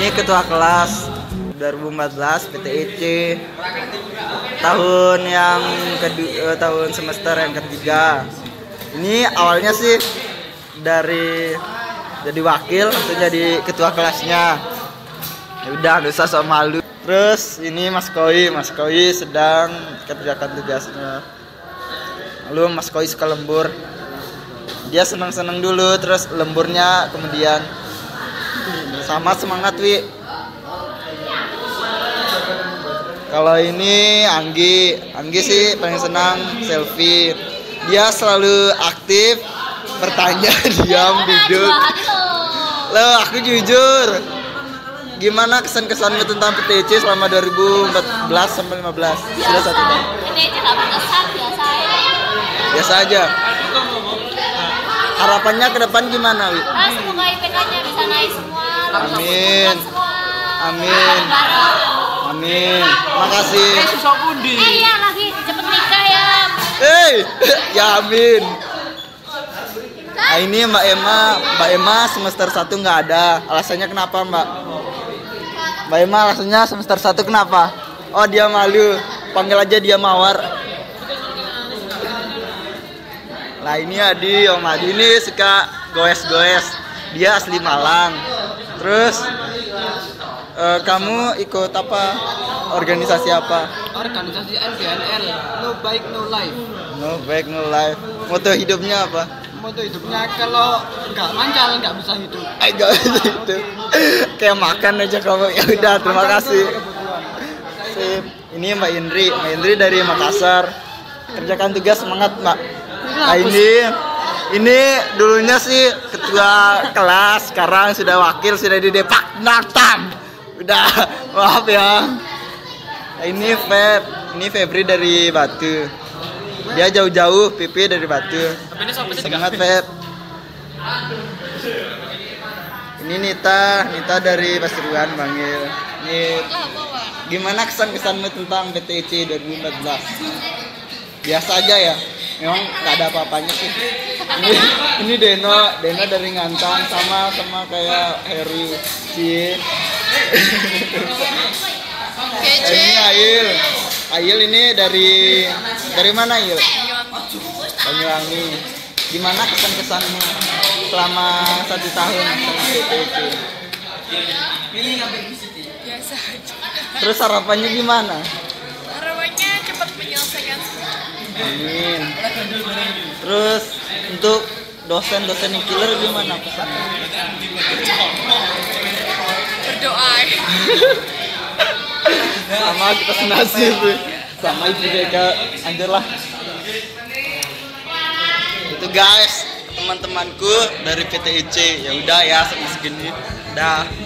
Ini ketua kelas 2014 PTIC tahun yang kedua, tahun semester yang ketiga. Ini awalnya sih dari jadi wakil langsung jadi ketua kelasnya. Ya udah, nggak usah sok malu. Terus ini Mas Koi sedang kerjakan tugasnya. Lalu Mas Koi suka lembur. Dia senang-senang dulu, terus lemburnya kemudian. Sama semangat Wi. Kalau ini Anggi sih paling senang selfie. Dia selalu aktif, bertanya, diam, duduk. Loh, aku jujur. Gimana kesan-kesanmu tentang PTIC selama 2014 sampai 15? Sudah 1 tahun. PTIC nggak berkesan, Biasa aja. Harapannya ke depan gimana, Wi? Semoga IPK-nya bisa naik semua. Amin. Amin. Amin. Makasih. Iya lagi cepet nikah ya. Ya amin. Nah, ini Mbak Emma semester 1 nggak ada. Alasannya kenapa, Mbak? Mbak Emma alasannya semester 1 kenapa? Oh, dia malu. Panggil aja dia Mawar. Nah, ini Adi, Om Adi ini suka goes-goes. Dia asli Malang. Terus kamu ikut apa? Organisasi apa? Organisasi NBNL, No Bike No Life. No Bike No Life. Moto hidupnya apa? Moto hidupnya kalau nggak mancal nggak bisa hidup. Nggak bisa hidup. Kayak makan aja kamu. Ya udah, terima kasih. Sip. Ini Mbak Indri dari Makassar. Kerjakan tugas, semangat Mbak. Nah, ini dulunya sih ketua kelas, sekarang sudah wakil, sudah di Depak Natam. Udah, maaf ya. Nah, ini Febri dari Batu. Dia jauh-jauh PP dari Batu. Semangat Feb. Ini Nita dari Pasuruan Bangil. Ini gimana kesan-kesanmu tentang PTIC 2014? Biasa aja ya. Memang nggak ada apa-apanya sih. Ini Deno dari Ngantang sama kayak Harry Cie. Ini Ail ini dari mana Ail? Banyuwangi. Gimana kesan-kesanmu selama 1 tahun sama PTIC? Biasa aja. Terus harapannya gimana? Harapannya cepat menyelesaikan semua. Amin. Terus untuk dosen-dosen yang killer gimana pesannya? Berdoa. Sama kita senasib sama ibu Deka, anjir lah. Itu guys, teman-temanku dari PTIC. Ya udah ya, segini. Dah.